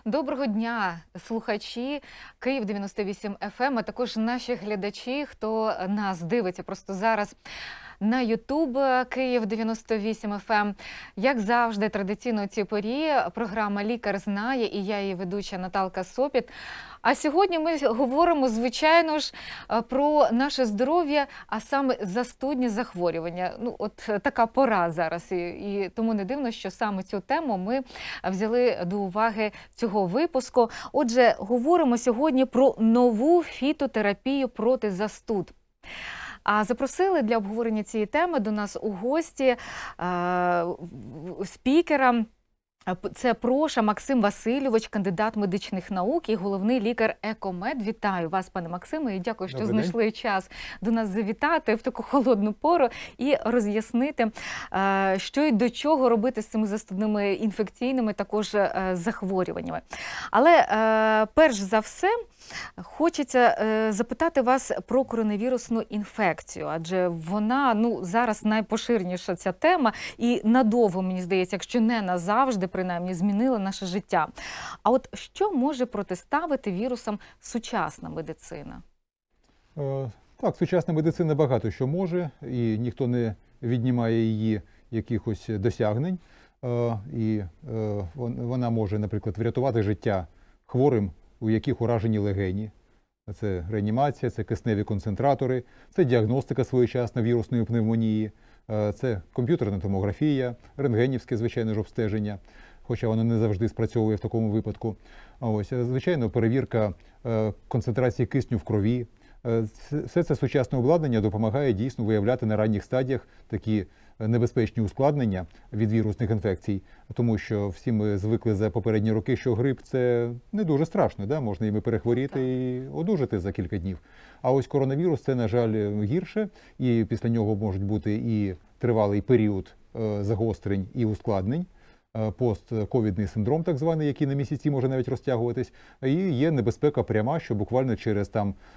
Доброго дня, слухачі Київ 98 FM, а також наші глядачі, хто нас дивиться просто зараз на YouTube Київ 98 FM. Як завжди, традиційно у цій порі програма «Лікар знає» і я її ведуча Наталка Сопіт. А сьогодні ми говоримо, звичайно ж, про наше здоров'я, а саме застудні захворювання. Ну, от така пора зараз. І тому не дивно, що саме цю тему ми взяли до уваги цього випуску. Отже, говоримо сьогодні про нову фітотерапію проти застуд. А запросили для обговорення цієї теми до нас у гості спікера. Це Проша Максим Васильович, кандидат медичних наук і головний лікар Екомед. Вітаю вас, пане Максиме, і дякую, що знайшли час до нас завітати в таку холодну пору і роз'яснити, що і до чого робити з цими застудними інфекційними також захворюваннями. Але перш за все хочеться запитати вас про коронавірусну інфекцію, адже вона зараз найпоширеніша ця тема і надовго, мені здається, якщо не назавжди, принаймні, змінила наше життя. А от що може протиставити вірусам сучасна медицина? Так, сучасна медицина багато що може, і ніхто не віднімає її якихось досягнень. І вона може, наприклад, врятувати життя хворим, у яких уражені легені. Це реанімація, це кисневі концентратори, це діагностика своєчасна вірусної пневмонії, це комп'ютерна томографія, рентгенівське, звичайно ж, обстеження, хоча воно не завжди спрацьовує в такому випадку. Ось, звичайно, перевірка концентрації кисню в крові. Все це сучасне обладнання допомагає дійсно виявляти на ранніх стадіях такі небезпечні ускладнення від вірусних інфекцій, тому що всі ми звикли за попередні роки, що грип – це не дуже страшно, да? Можна іми перехворіти і одужати за кілька днів. А ось коронавірус – це, на жаль, гірше, і після нього можуть бути і тривалий період загострень і ускладнень, постковідний синдром так званий, який на місяці може навіть розтягуватись, і є небезпека пряма, що буквально через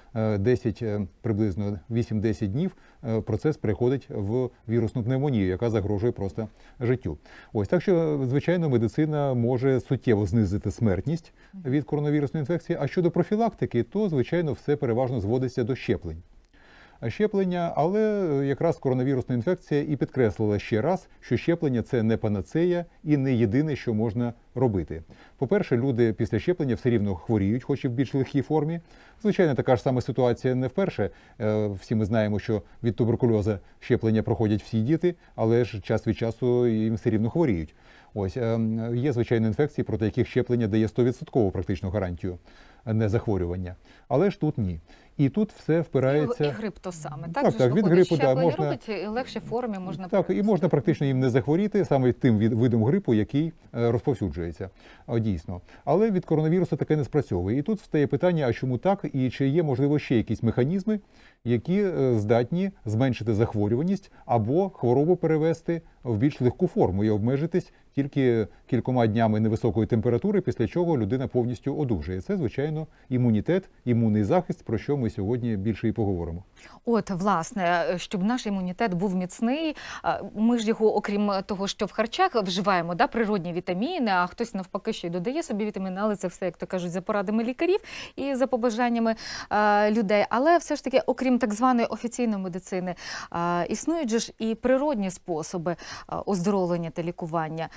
приблизно 8-10 днів процес переходить в вірусну пневмонію, яка загрожує просто життю. Ось, так що, звичайно, медицина може суттєво знизити смертність від коронавірусної інфекції, а щодо профілактики, то, звичайно, все переважно зводиться до щеплень. Щеплення, але якраз коронавірусна інфекція і підкреслила ще раз, що щеплення – це не панацея і не єдине, що можна робити. По-перше, люди після щеплення все рівно хворіють, хоч і в більш легкій формі. Звичайно, така ж сама ситуація не вперше. Всі ми знаємо, що від туберкульозу щеплення проходять всі діти, але ж час від часу їм все рівно хворіють. Ось, є, звичайно, інфекції, проти яких щеплення дає 100% практичну гарантію незахворювання. Але ж тут ні. І тут все впирається... І грип то саме, так? Так, від грипу, щеплення можна... робить, і легшій формі можна... Так, і можна практично їм не захворіти, саме тим видом грипу, який розповсюджується, дійсно. Але від коронавірусу таке не спрацьовує. І тут стає питання, а чому так, і чи є, можливо, ще якісь механізми, які здатні зменшити захворюваність або хворобу перевести в більш легку форму і обмежитись тільки кількома днями невисокої температури, після чого людина повністю одужує. Це, звичайно, імунітет, імунний захист, про що ми сьогодні більше і поговоримо. От, власне, щоб наш імунітет був міцний, ми ж його, окрім того, що в харчах вживаємо, да, природні вітаміни, а хтось навпаки ще й додає собі вітаміни, але це все, як то кажуть, за порадами лікарів і за побажаннями людей. Але все ж таки, окрім так званої офіційної медицини, існують же ж і природні способи оздоровлення та лікування.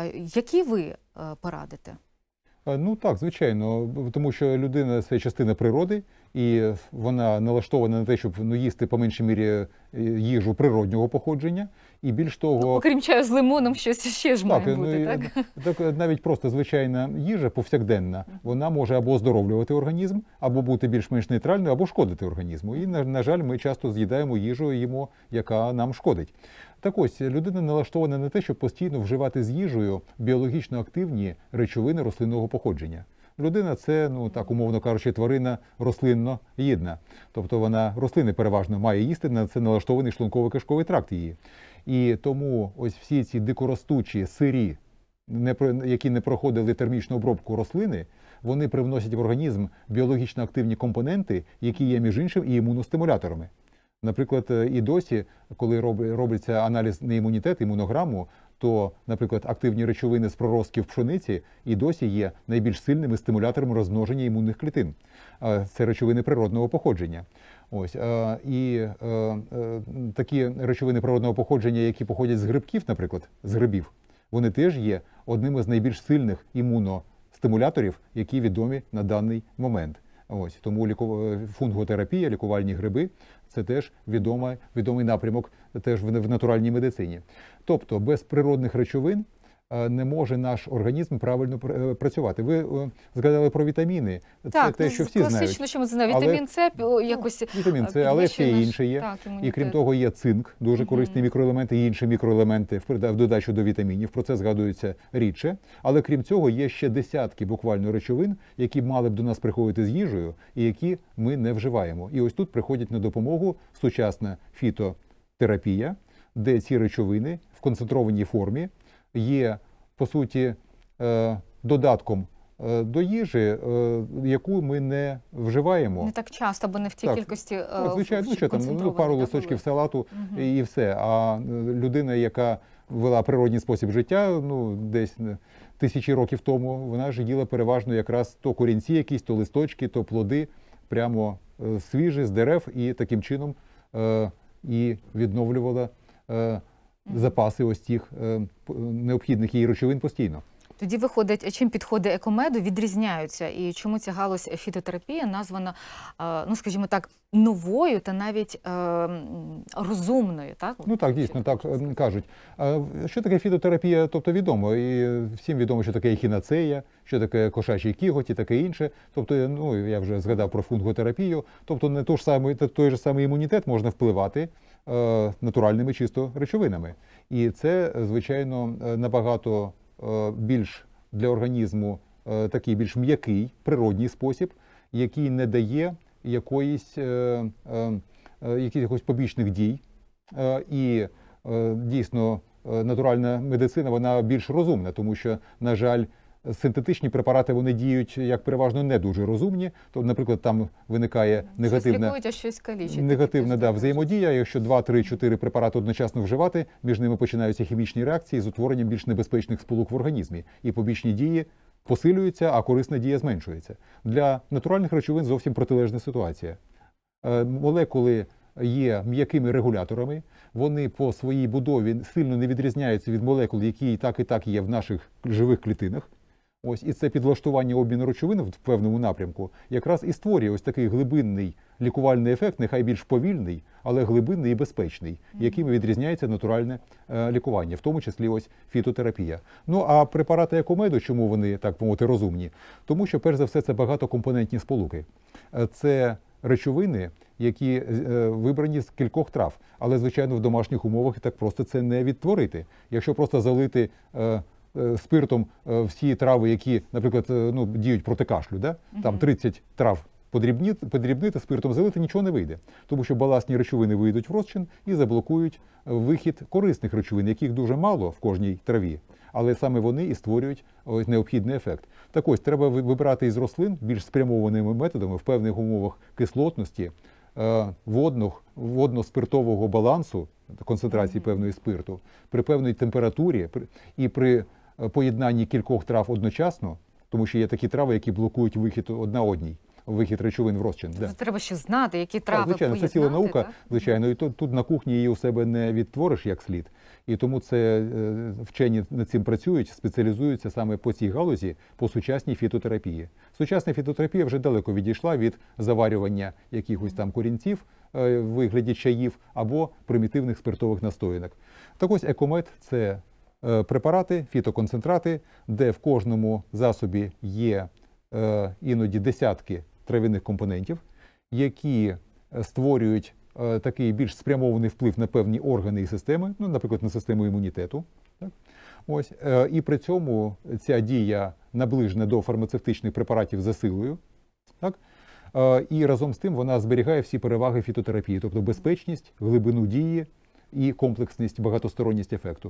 Які ви порадите? Ну так, звичайно, тому що людина – це частина природи, і вона налаштована на те, щоб їсти по меншій мірі їжу природнього походження. І більш того... Окрім чаю з лимоном, щось ще ж має бути, так? Так, навіть просто звичайна їжа повсякденна, вона може або оздоровлювати організм, або бути більш-менш нейтральною, або шкодити організму. І, на жаль, ми часто з'їдаємо їжу, їмо, яка нам шкодить. Так ось, людина налаштована на те, щоб постійно вживати з їжею біологічно активні речовини рослинного походження. Людина – це, так умовно кажучи, тварина рослинно-їдна. Тобто вона рослини переважно має їсти, на це налаштований шлунково-кишковий тракт її. І тому ось всі ці дикоростучі, сирі, які не проходили термічну обробку рослини, вони привносять в організм біологічно активні компоненти, які є, між іншим, і імуностимуляторами. Наприклад, і досі, коли робиться аналіз на імунітет, імунограму, то, наприклад, активні речовини з проростків пшениці і досі є найбільш сильними стимуляторами розмноження імунних клітин. Це речовини природного походження. Ось, і такі речовини природного походження, які походять з грибків, наприклад, з грибів, вони теж є одним із найбільш сильних імуностимуляторів, які відомі на даний момент. Ось, тому фунготерапія, лікувальні гриби – це теж відомий напрямок теж в натуральній медицині. Тобто без природних речовин не може наш організм правильно працювати. Ви згадали про вітаміни. Це те, що всі знають. Класично, що ми знаємо. Вітамін С якось вітамін С, але ще й інше є. Так, і крім того, є цинк, дуже корисний мікроелемент, і інші мікроелементи в додачу до вітамінів. Про це згадується рідше. Але крім цього, є ще десятки буквально речовин, які мали б до нас приходити з їжею, і які ми не вживаємо. І ось тут приходять на допомогу сучасна фітотерапія, де ці речовини в концентрованій формі є, по суті, додатком до їжі, яку ми не вживаємо. Не так часто, бо не в тій кількості. Звичайно, що там пару листочків салату і все. А людина, яка вела природній спосіб життя, десь тисячі років тому, вона ж їла переважно якраз то корінці якісь, то листочки, то плоди, прямо свіжі з дерев, і таким чином і відновлювала запаси ось тих необхідних їй речовин постійно. Тоді виходить, чим підходи екомеду відрізняються і чому ця галузь фітотерапія названа, скажімо так, новою та навіть розумною, так? Так, дійсно, так кажуть. Що таке фітотерапія, тобто відомо, і всім відомо, що таке ехінацея, що таке кошачий кіготь і таке інше. Тобто, я вже згадав про фунготерапію, тобто не той же самий імунітет можна впливати натуральними чисто речовинами. І це, звичайно, набагато більш для організму такий більш м'який, природній спосіб, який не дає якихось побічних дій. І дійсно натуральна медицина, вона більш розумна, тому що, на жаль, синтетичні препарати, вони діють, як переважно, не дуже розумні. Тобто, наприклад, там виникає негативна взаємодія. Якщо 2, 3, 4 препарати одночасно вживати, між ними починаються хімічні реакції з утворенням більш небезпечних сполук в організмі. І побічні дії посилюються, а корисна дія зменшується. Для натуральних речовин зовсім протилежна ситуація. Молекули є м'якими регуляторами, вони по своїй будові сильно не відрізняються від молекул, які і так є в наших живих клітинах. Ось, і це підлаштування обміну речовин в певному напрямку якраз і створює ось такий глибинний лікувальний ефект, нехай більш повільний, але глибинний і безпечний, яким відрізняється натуральне лікування, в тому числі ось фітотерапія. А препарати екомеду, чому вони, так мовити, розумні? Тому що, перш за все, це багатокомпонентні сполуки. Це речовини, які вибрані з кількох трав, але, звичайно, в домашніх умовах так просто це не відтворити. Якщо просто залити спиртом всі трави, які, наприклад, діють проти кашлю, там 30 трав подрібнити, спиртом залити, нічого не вийде. Тому що баластні речовини вийдуть в розчин і заблокують вихід корисних речовин, яких дуже мало в кожній траві. Але саме вони і створюють необхідний ефект. Так ось, треба вибирати із рослин більш спрямованими методами в певних умовах кислотності, водно-спиртового балансу, концентрації певної спирту, при певній температурі і при поєднанні кількох трав одночасно, тому що є такі трави, які блокують вихід вихід речовин в розчин. Треба ще знати, які трави звичайно, поєднати. Це ціла наука, звичайно, і тут на кухні її у себе не відтвориш як слід. І тому це вчені над цим працюють, спеціалізуються саме по цій галузі, по сучасній фітотерапії. Сучасна фітотерапія вже далеко відійшла від заварювання якихось там корінців в вигляді чаїв або примітивних спиртових настоянок. Так ось екомед – це препарати, фітоконцентрати, де в кожному засобі є іноді десятки трав'яних компонентів, які створюють такий більш спрямований вплив на певні органи і системи, наприклад, на систему імунітету. Так? Ось, і при цьому ця дія наближена до фармацевтичних препаратів за силою. Так? І разом з тим вона зберігає всі переваги фітотерапії, тобто безпечність, глибину дії і комплексність, багатосторонність ефекту.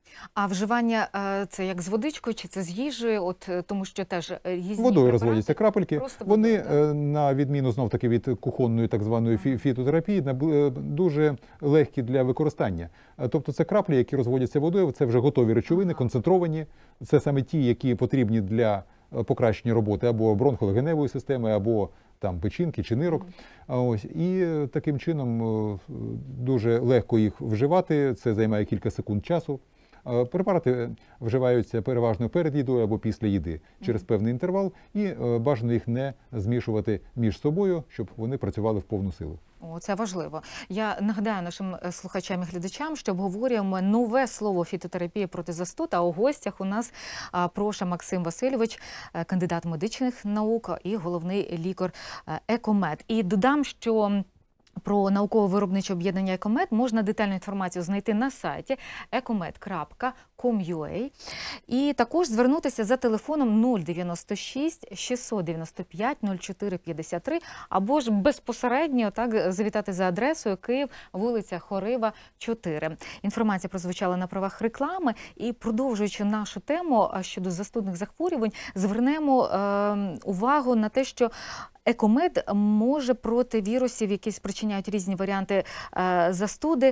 А вживання це як з водичкою, чи це з їжею? От, тому що теж різні Водою препарати. розводяться крапельки. Просто Вони, водою, на відміну знов-таки від кухонної так званої фітотерапії, дуже легкі для використання. Тобто це краплі, які розводяться водою, це вже готові речовини, концентровані. Це саме ті, які потрібні для покращення роботи або бронхолегеневої системи, або там печінки чи нирок. Ось, і таким чином дуже легко їх вживати, це займає кілька секунд часу. Препарати вживаються переважно перед їдою або після їди через певний інтервал, і бажано їх не змішувати між собою, щоб вони працювали в повну силу. О, це важливо. Я нагадаю нашим слухачам і глядачам, що обговорюємо нове слово фітотерапія проти застуд, а у гостях у нас Проша Максим Васильович, кандидат медичних наук і головний лікар «Екомед». І додам, що про науково-виробниче об'єднання «Екомед» можна детальну інформацію знайти на сайті ecomed.com.ua і також звернутися за телефоном 096 695 04 53 або ж безпосередньо так завітати за адресою Київ, вулиця Хорива, 4. Інформація прозвучала на правах реклами і, продовжуючи нашу тему щодо застудних захворювань, звернемо увагу на те, що «Екомед» може проти вірусів, які спричиняють різні варіанти застуди,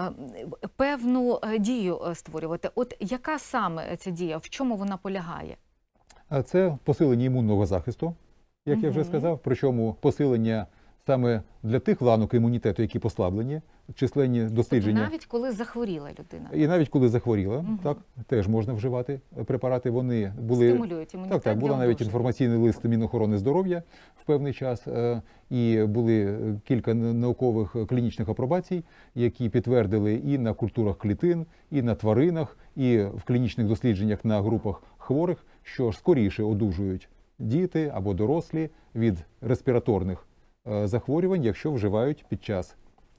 певну дію створювати. От яка саме ця дія, в чому вона полягає? Це посилення імунного захисту, як я вже сказав, причому посилення саме для тих ланок імунітету, які послаблені, численні дослідження. Тобто навіть коли захворіла людина? І навіть коли захворіла, так, теж можна вживати препарати. Вони були... Стимулюють імунітет. Так, була навіть інформаційний лист Мінохорони здоров'я в певний час, і були кілька наукових клінічних апробацій, які підтвердили і на культурах клітин, і на тваринах, і в клінічних дослідженнях на групах хворих, що скоріше одужують діти або дорослі від респіраторних захворювань, якщо вживають під час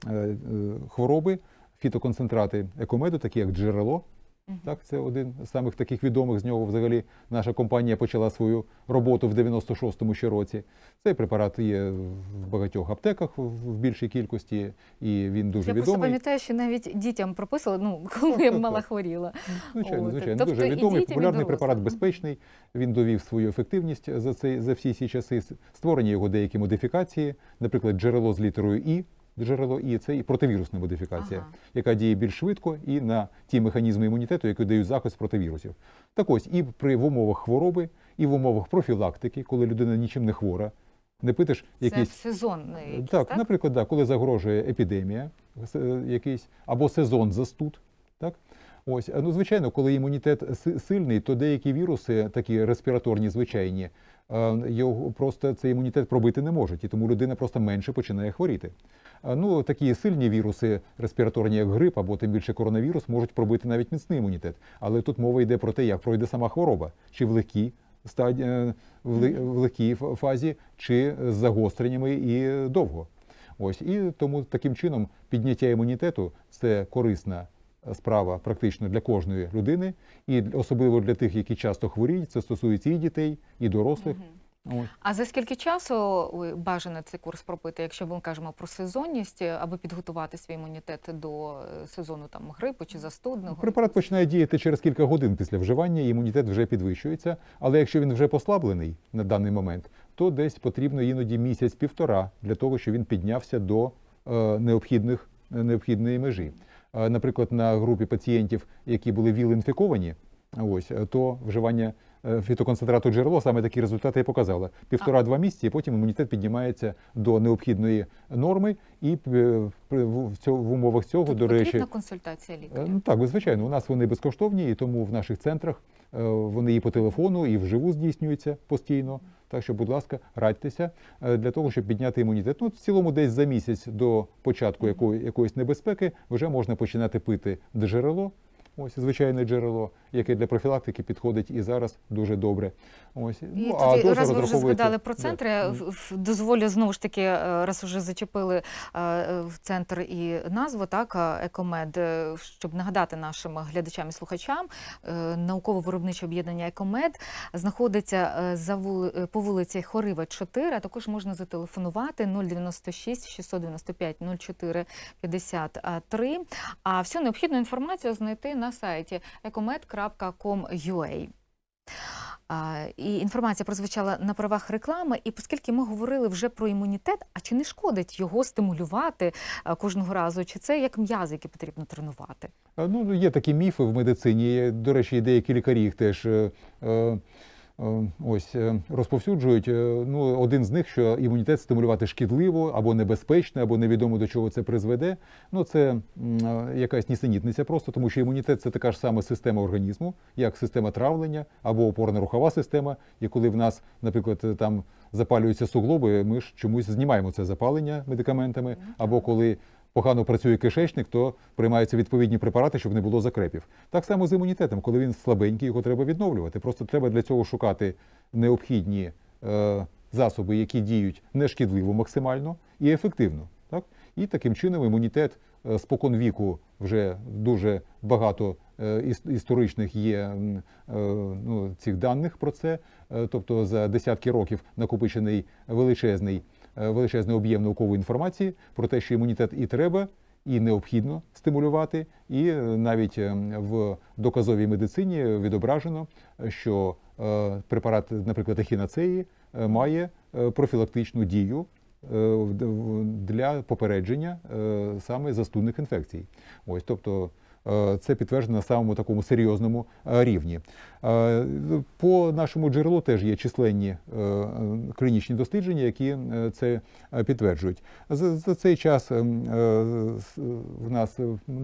хвороби фітоконцентрати «Екомеду», такі як джерело. Так, це один з самих таких відомих, з нього взагалі наша компанія почала свою роботу в 96-му ще році. Цей препарат є в багатьох аптеках в більшій кількості, і він дуже відомий. Я просто пам'ятаю, що навіть дітям прописували, коли я мала хворіла. Звичайно, дуже відомий, популярний препарат, безпечний. Він довів свою ефективність за всі ці часи. Створені його деякі модифікації, наприклад, джерело з літерою «І». Джерело І – це і противірусна модифікація, яка діє більш швидко і на ті механізми імунітету, які дають захист проти вірусів. Так ось, і в умовах хвороби, і в умовах профілактики, коли людина нічим не хвора, не питиш якісь... Це сезонний. Так, наприклад, коли загрожує епідемія якийсь, або сезон застуд, так? Ось, звичайно, коли імунітет сильний, то деякі віруси, такі респіраторні, звичайні, його просто цей імунітет пробити не можуть, і тому людина просто менше починає хворіти. Такі сильні віруси респіраторні, як грип або тим більше коронавірус, можуть пробити навіть міцний імунітет. Але тут мова йде про те, як пройде сама хвороба, чи в легкій фазі, чи з загостреннями і довго. Ось, і тому таким чином підняття імунітету – це корисна справа практично для кожної людини, і особливо для тих, які часто хворіють, це стосується і дітей, і дорослих. А за скільки часу бажано цей курс пропити, якщо ми кажемо про сезонність, аби підготувати свій імунітет до сезону грипу чи застудного? Препарат починає діяти через кілька годин після вживання, і імунітет вже підвищується. Але якщо він вже послаблений на даний момент, то десь потрібно іноді місяць-півтора для того, щоб він піднявся до необхідної межі. Наприклад, на групі пацієнтів, які були ВІЛ-інфіковані, то вживання фітоконцентрату джерело саме такі результати і показало. 1,5-2 місяці, і потім імунітет піднімається до необхідної норми, і в умовах цього, Тут до речі... потрібна консультація лікаря? Так, звичайно. У нас вони безкоштовні, і тому в наших центрах вони і по телефону, і вживу здійснюються постійно. Так що, будь ласка, радьтеся для того, щоб підняти імунітет. В цілому десь за місяць до початку якоїсь небезпеки вже можна починати пити джерело. Ось звичайне джерело, яке для профілактики підходить і зараз дуже добре. Ось. І тоді, раз ви вже згадали про центри, я дозволю знову ж таки, раз вже зачепили в центр і назву, так, «Екомед», щоб нагадати нашим глядачам і слухачам, науково-виробниче об'єднання «Екомед» знаходиться по вулиці Хорива, 4, а також можна зателефонувати 096 695 04 53, а всю необхідну інформацію знайти на на сайті ecomed.com.ua. І інформація прозвучала на правах реклами. І оскільки ми говорили вже про імунітет, а чи не шкодить його стимулювати кожного разу? Чи це як м'язи, які потрібно тренувати? Ну, є такі міфи в медицині. До речі, деякі лікарі їх теж розповсюджують. Ну, один з них, що імунітет стимулювати шкідливо, або небезпечно, або невідомо до чого це призведе. Ну, це якась нісенітниця просто, тому що імунітет – це така ж сама система організму, як система травлення, або опорно-рухова система. І коли в нас, наприклад, там запалюються суглоби, ми ж чомусь знімаємо це запалення медикаментами, або коли погано працює кишечник, то приймаються відповідні препарати, щоб не було закрепів. Так само з імунітетом, коли він слабенький, його треба відновлювати. Просто треба для цього шукати необхідні засоби, які діють нешкідливо максимально і ефективно. Так? І таким чином імунітет спокон віку вже дуже багато історичних є цих даних про це. Тобто за десятки років накопичений величезний об'єм наукової інформації про те, що імунітет і треба, і необхідно стимулювати. І навіть в доказовій медицині відображено, що препарат, наприклад, ехінацеї, має профілактичну дію для попередження саме застудних інфекцій. Ось, тобто це підтверджено на самому такому серйозному рівні. По нашому джерелу теж є численні клінічні дослідження, які це підтверджують. За цей час в нас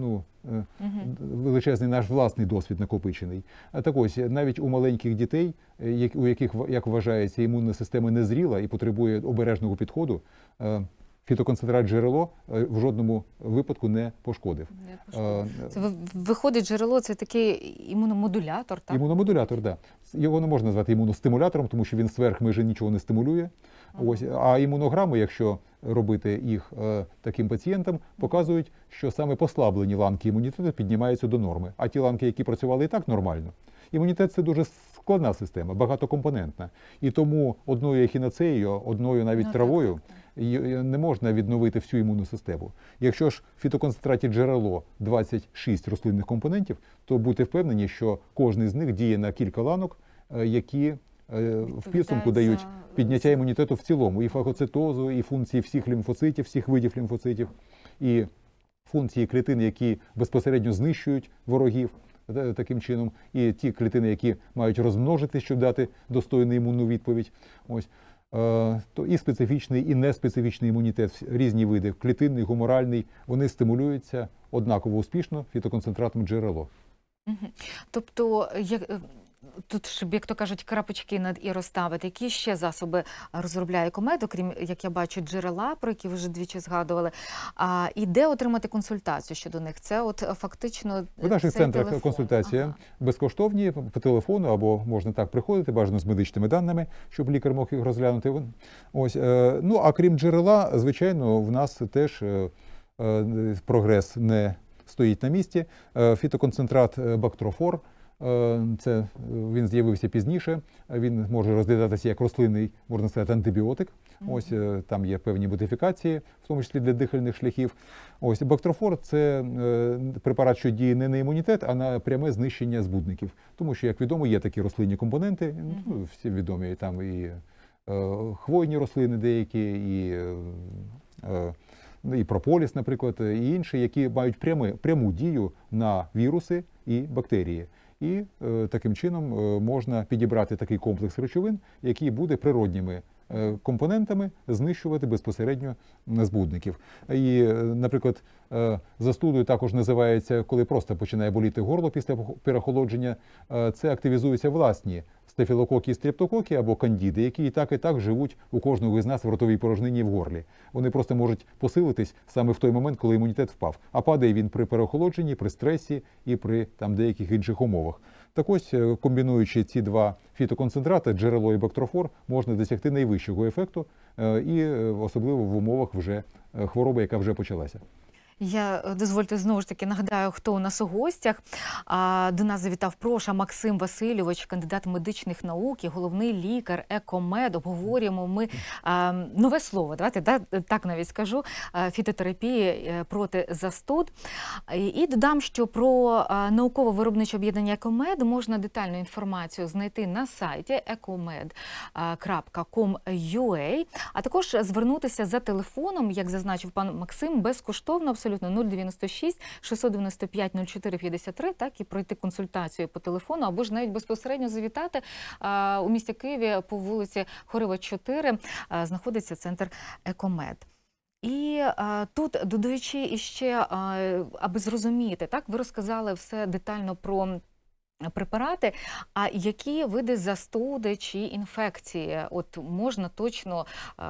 величезний наш власний досвід накопичений. Так ось, навіть у маленьких дітей, у яких, як вважається, імунна система незріла і потребує обережного підходу, фітоконцентрат джерело в жодному випадку не пошкодив. Це виходить, джерело – це такий імуномодулятор, так? Імуномодулятор, так. Його не можна назвати імуностимулятором, тому що він зверх межі нічого не стимулює. Ось. А імунограми, якщо робити їх таким пацієнтам, показують, що саме послаблені ланки імунітету піднімаються до норми. А ті ланки, які працювали і так нормально. Імунітет – це дуже складна система, багатокомпонентна. І тому одною ехінацеєю, одною навіть травою не можна відновити всю імунну систему. Якщо ж в фітоконцентраті джерело 26 рослинних компонентів, то будьте впевнені, що кожен з них діє на кілька ланок, які в підсумку дають підняття імунітету в цілому. І фагоцитозу, і функції всіх лімфоцитів, всіх видів лімфоцитів, і функції клітин, які безпосередньо знищують ворогів таким чином, і ті клітини, які мають розмножитись, щоб дати достойну імунну відповідь. Ось. То і специфічний, і неспецифічний імунітет, різні види, клітинний, гуморальний, вони стимулюються однаково успішно фітоконцентратом джерело. Тобто, тут, щоб, як то кажуть, крапочки над «і» розставити, які ще засоби розробляє Екомед, окрім, як я бачу, джерела, про які ви вже двічі згадували, і де отримати консультацію щодо них? Це от фактично в наших центрах телефон. Консультація безкоштовні, по телефону, або можна так приходити, бажано з медичними даними, щоб лікар мог їх розглянути. Ось. Ну, а крім джерела, звичайно, в нас теж прогрес не стоїть на місці. Фітоконцентрат Бактрофор, він з'явився пізніше, він може розглядатися як рослинний, можна сказати, антибіотик. Ось там є певні модифікації, в тому числі для дихальних шляхів. Ось Бактрофор – це препарат, що діє не на імунітет, а на пряме знищення збудників. Тому що, як відомо, є такі рослинні компоненти, всі відомі, там і хвойні рослини деякі, і прополіс, наприклад, і інші, які мають пряму дію на віруси і бактерії. І таким чином можна підібрати такий комплекс речовин, який буде природніми компонентами знищувати безпосередньо збудників. І, наприклад, застудою також називається, коли просто починає боліти горло після переохолодження, це активізуються власні стафілококи і стрептококи або кандіди, які і так живуть у кожного із нас в ротовій порожнині і в горлі. Вони просто можуть посилитись саме в той момент, коли імунітет впав. А падає він при переохолодженні, при стресі і при деяких інших умовах. Так ось, комбінуючи ці два фітоконцентрати, джерело і бактрофор, можна досягти найвищого ефекту, і особливо в умовах вже хвороби, яка вже почалася. Я, дозвольте, знову ж таки нагадаю, хто у нас у гостях. До нас завітав Проша Максим Васильович, кандидат медичних наук і головний лікар ЕКОМЕД. Обговорюємо ми нове слово, давайте так навіть скажу, фітотерапії проти застуд. І додам, що про науково-виробниче об'єднання ЕКОМЕД можна детальну інформацію знайти на сайті ecomed.com.ua, а також звернутися за телефоном, як зазначив пан Максим, безкоштовно, абсолютно 096 695 04 53, так, і пройти консультацію по телефону, або ж навіть безпосередньо завітати. У місті Києві по вулиці Хорива, 4 знаходиться центр ЕКОМЕД. І тут, додаючи іще, аби зрозуміти, так, ви розказали все детально про препарати, а які види застуди чи інфекції от можна точно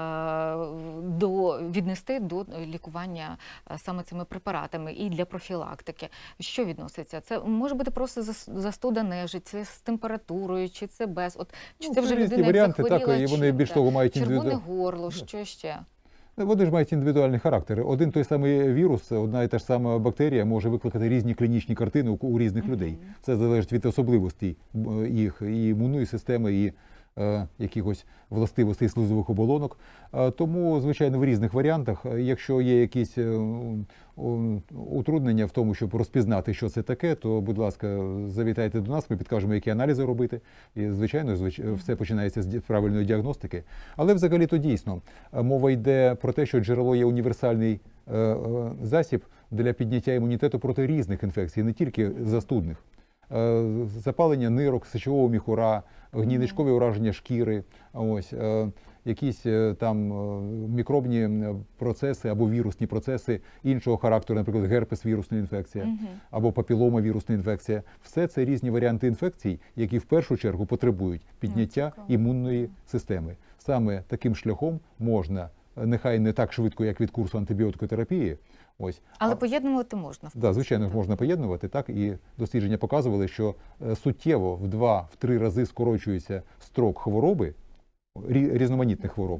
віднести до лікування саме цими препаратами і для профілактики? Що відноситься? Це може бути просто застуда нежить, це з температурою, чи це без? От, чи це вже людина варіанти, захворіла, так, і вони більш того мають червоне горло, що ще? Вони ж мають індивідуальний характер. Один той самий вірус, одна і та ж сама бактерія може викликати різні клінічні картини у різних людей. Це залежить від особливостей їх і імунної системи, і якихось властивостей слизових оболонок. Тому, звичайно, в різних варіантах, якщо є якісь утруднення в тому, щоб розпізнати, що це таке, то, будь ласка, завітайте до нас, ми підкажемо, які аналізи робити. І, звичайно, все починається з правильної діагностики. Але взагалі-то дійсно, мова йде про те, що джерело є універсальний засіб для підняття імунітету проти різних інфекцій, не тільки застудних. Запалення нирок, сечового міхура, гнійничкові ураження шкіри, ось, якісь там мікробні процеси або вірусні процеси іншого характеру, наприклад, герпес-вірусна інфекція або папілома-вірусна інфекція. Все це різні варіанти інфекцій, які в першу чергу потребують підняття імунної системи. Саме таким шляхом можна, нехай не так швидко, як від курсу антибіотикотерапії, ось. Але поєднувати можна. Так, звичайно, можна поєднувати, так, і дослідження показували, що суттєво в 2-3 рази скорочується строк хвороби, різноманітних хвороб,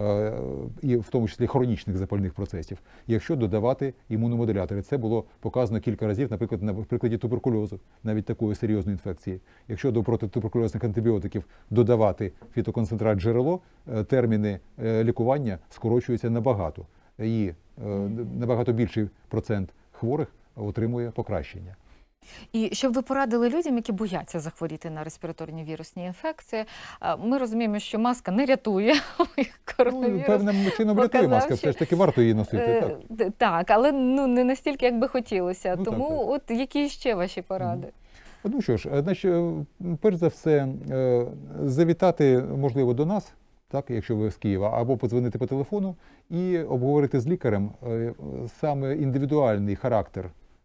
і в тому числі хронічних запальних процесів, якщо додавати імуномодулятори. Це було показано кілька разів, наприклад, на прикладі туберкульозу, навіть такої серйозної інфекції. Якщо до протитуберкульозних антибіотиків додавати фітоконцентрат джерело, терміни лікування скорочуються набагато. І набагато більший процент хворих отримує покращення. І щоб ви порадили людям, які бояться захворіти на респіраторні вірусні інфекції, ми розуміємо, що маска не рятує коронавірус. Певним чином рятує маска, все ж таки варто її носити. Так, але не настільки, як би хотілося. Тому от які ще ваші поради? Ну що ж, значить, перш за все, завітати, можливо, до нас, так, якщо ви з Києва, або подзвонити по телефону і обговорити з лікарем саме індивідуальний характер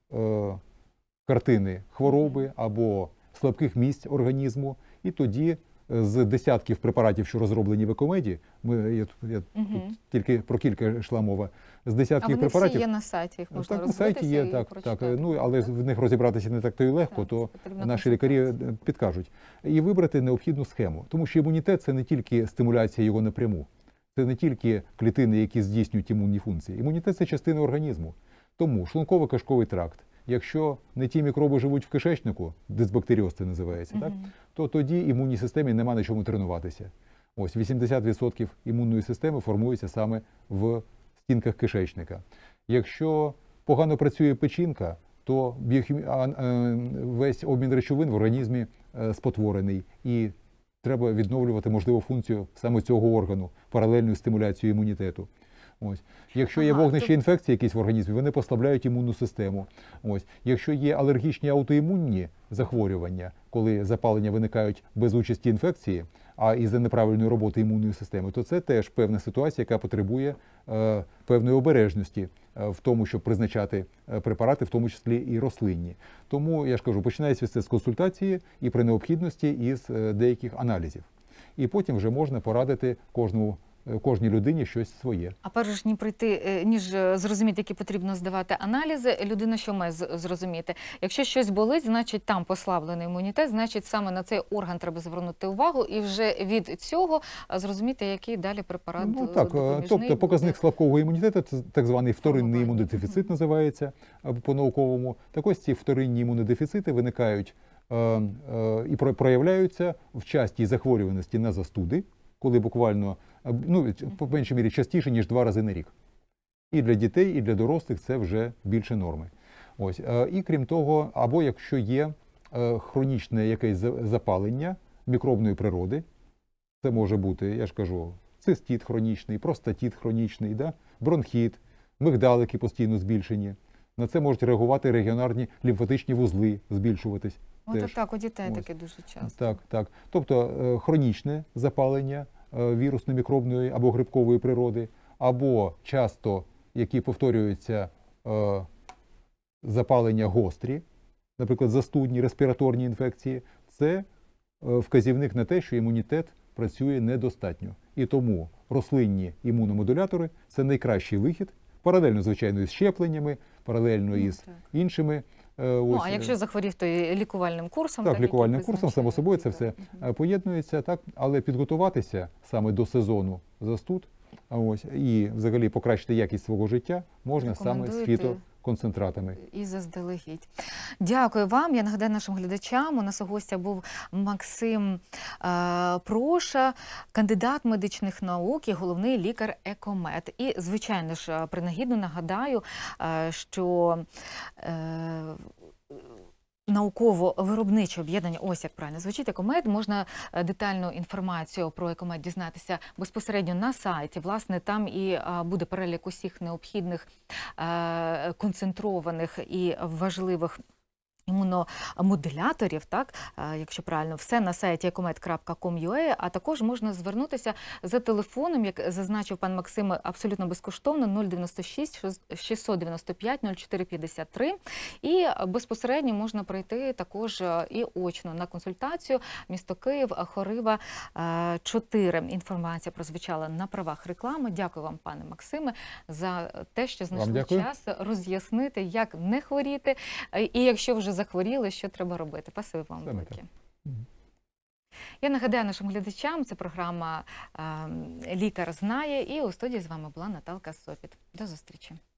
картини хвороби або слабких місць організму, і тоді з десятків препаратів, що розроблені в ЕКОМЕДі, я тут тільки про кілька йшла мова, з десятків препаратів. Всі є на сайті, їх можна так, на сайті є, так, ну, але в них розібратися не так-то і легко, то наші лікарі підкажуть. І вибрати необхідну схему, тому що імунітет – це не тільки стимуляція його напряму, це не тільки клітини, які здійснюють імунні функції. Імунітет – це частина організму. Тому шлунково-кишковий тракт, якщо не ті мікроби живуть в кишечнику, дисбактеріоз це називається, так, то тоді імунній системі нема на чому тренуватися. Ось 80% імунної системи формується саме в стінках кишечника. Якщо погано працює печінка, то весь обмін речовин в організмі спотворений, і треба відновлювати можливу функцію саме цього органу, паралельною стимуляцією імунітету. Ось. Якщо є вогнища інфекції якісь в організмі, вони послабляють імунну систему. Ось. Якщо є алергічні аутоімунні захворювання, коли запалення виникають без участі інфекції, а із-за неправильної роботи імунної системи, то це теж певна ситуація, яка потребує певної обережності в тому, щоб призначати препарати, в тому числі і рослинні. Тому, я ж кажу, починається все з консультації і при необхідності із деяких аналізів. І потім вже можна порадити кожному кожній людині щось своє. А перш ніж прийти, ніж зрозуміти, які потрібно здавати аналізи, людина що має зрозуміти? Якщо щось болить, значить там послаблений імунітет, значить саме на цей орган треба звернути увагу і вже від цього зрозуміти, який далі препарат допоміжний тобто показник буде. слабкого імунітету, це так званий вторинний Формування. імунодефіцит називається по-науковому. Так ось ці вторинні імунодефіцити виникають і проявляються в частій захворюваності на застуди, коли буквально, по меншій мірі, частіше, ніж 2 рази на рік. І для дітей, і для дорослих це вже більше норми. Ось. І крім того, або якщо є хронічне якесь запалення мікробної природи, це може бути, я ж кажу, цистит хронічний, простатит хронічний, да? Бронхіт, мигдалики постійно збільшені. На це можуть реагувати регіонарні лімфатичні вузли, збільшуватись. От так, у дітей таке дуже часто. Так. Тобто хронічне запалення вірусно-мікробної або грибкової природи, або часто, які повторюються, запалення гострі, наприклад, застудні, респіраторні інфекції, це вказівник на те, що імунітет працює недостатньо. І тому рослинні імуномодулятори – це найкращий вихід, паралельно, звичайно, із щепленнями, паралельно із іншими. А якщо захворів, то і лікувальним курсом? Так, лікувальним курсом, само собою, це все поєднується, так, але підготуватися саме до сезону застуд, і взагалі покращити якість свого життя можна саме з фітоконцентратами. І заздалегідь. Дякую вам. Я нагадаю нашим глядачам, у нас у гостя був Максим Проша, кандидат медичних наук і головний лікар Екомед. І, звичайно ж, принагідно нагадаю, що науково-виробниче об'єднання, ось як правильно звучить, Екомед, можна детальну інформацію про Екомед дізнатися безпосередньо на сайті. Власне, там і буде перелік усіх необхідних концентрованих і важливих імуномодуляторів, так, якщо правильно, все на сайті ecomed.com.ua, а також можна звернутися за телефоном, як зазначив пан Максим, абсолютно безкоштовно, 096 695 0453, і безпосередньо можна прийти також і очно на консультацію. Місто Київ, Хорива, 4. Інформація прозвучала на правах реклами. Дякую вам, пане Максиме, за те, що знайшли час роз'яснити, як не хворіти, і якщо вже захворіли, що треба робити. Спасибі вам велике. Я нагадаю нашим глядачам, це програма «Лікар знає», і у студії з вами була Наталка Сопіт. До зустрічі.